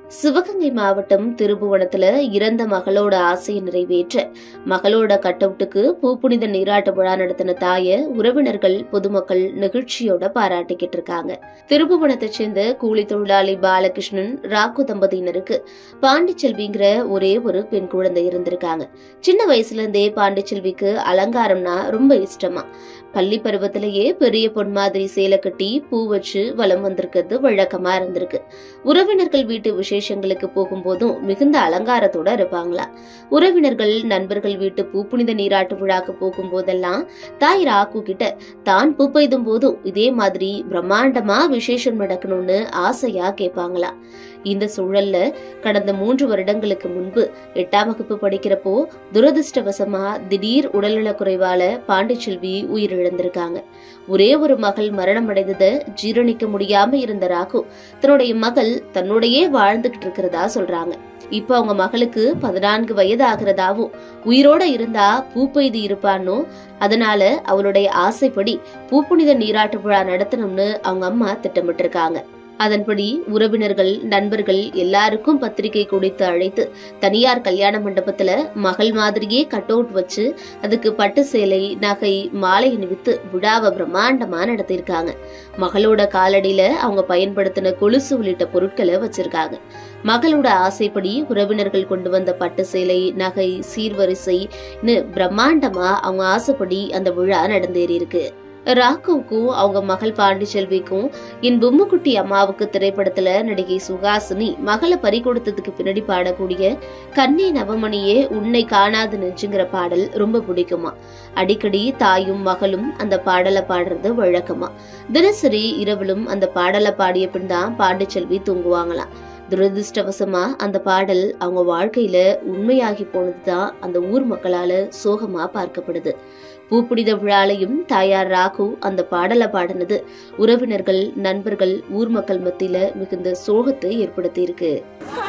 சிவகங்கை மாவட்டம் திருப்புவனத்துல இறந்த மகளோட ஆசையை நிறைவேற்ற மகளோட கட்டவுட்டுக்கு பூப்புனித நீராட்டு விழா நடத்தின தாய உறவினர்கள் பொதுமக்கள் நிகழ்ச்சியோட பாராட்டிக்கிட்டு இருக்காங்க. திருப்புவனத்தை சேர்ந்த கூலி தொழிலாளி பாலகிருஷ்ணன் ராக்கு தம்பதியினருக்கு பாண்டிச்செல்விங்கிற ஒரே ஒரு பெண் குழந்தை இருந்திருக்காங்க. சின்ன வயசுல இருந்தே பாண்டிச்செல்விக்கு அலங்காரம்னா ரொம்ப இஷ்டமா. பள்ளி பருவத்திலேயே பெரிய பொன் மாதிரி சேலை கட்டி பூ வச்சு வலம் வந்திருக்கிறது வழக்கமா இருந்திருக்கு. உறவினர்கள் வீட்டு விசேஷங்களுக்கு போகும்போதும் மிகுந்த அலங்காரத்தோட இருப்பாங்களா. உறவினர்கள் நண்பர்கள் வீட்டு பூப்புனித நீராட்டு விழாக்கு போகும் போதெல்லாம் தாய் ராக்கு கிட்ட தான் பூ பெய்தும் போதும் இதே மாதிரி பிரம்மாண்டமா விசேஷம் நடக்கணும்னு ஆசையா கேட்பாங்களா. இந்த சூழல்ல கடந்த 3 வருடங்களுக்கு முன்பு 8ஆம் வகுப்பு படிக்கிறப்போ துரதிருஷ்டவசமா திடீர் உடல்நலக் குறைவால பாண்டிச்செல்வி உயிரிழந்திருக்காங்க. ஒரே ஒரு மகள் மரணம் அடைந்ததை ஜீரணிக்க முடியாம இருந்த ராகு தன்னுடைய மகள் தன்னோடையே வாழ்ந்துகிட்டு இருக்கிறதா சொல்றாங்க. இப்ப அவங்க மகளுக்கு 14 வயது ஆகிறதாவும் உயிரோட இருந்தா பூ பெய்து இருப்பான்னு, அதனால அவளுடைய ஆசைப்படி பூப்புனித நீராட்டு விழா நடத்தணும்னு அவங்க அம்மா திட்டமிட்டு இருக்காங்க. அதன்படி உறவினர்கள் நண்பர்கள் எல்லாருக்கும் பத்திரிகை கொடுத்து அழைத்து தனியார் கல்யாண மண்டபத்துல மகள் மாதிரியே கட் அவுட் வச்சு அதுக்கு பட்டு சேலை நகை மாலை அணிவித்து விழாவை பிரம்மாண்டமா நடத்திருக்காங்க. மகளோட காலடியில அவங்க பயன்படுத்தின கொலுசு உள்ளிட்ட பொருட்களை வச்சிருக்காங்க. மகளோட ஆசைப்படி உறவினர்கள் கொண்டு வந்த பட்டு சேலை நகை சீர்வரிசைன்னு பிரம்மாண்டமா அவங்க ஆசைப்படி அந்த விழா நடந்தேறி இருக்கு. ராக்குவுக்கும் அவங்க மகள் பாண்டிச்செல்விக்கும் என் பொம்முக்குட்டி அம்மாவுக்கு திரைப்படத்துல நடிகை சுஹாசினி மகளை பறி கொடுத்ததுக்கு பின்னாடி பாடக்கூடிய கண்ணே நவமணியே உன்னை காணாது நெஞ்சுங்கிற பாடல் ரொம்ப பிடிக்குமா. அடிக்கடி தாயும் மகளும் அந்த பாடலை பாடுறது வழக்கமா. தினசரி இரவிலும் அந்த பாடலை பாடிய பின் தான் பாண்டிச்செல்வி தூங்குவாங்களாம். துரதிருஷ்டவசமா அந்த பாடல் அவங்க வாழ்க்கையில உண்மையாகி போனதுதான் அந்த ஊர் மக்களால சோகமா பார்க்கப்படுது. பூப்புனித விழாலையும் தாயார் ராகு அந்த பாடலை பாடினது உறவினர்கள் நண்பர்கள் ஊர் மக்கள் மத்தியில மிகுந்த சோகத்தை ஏற்படுத்தி இருக்கு.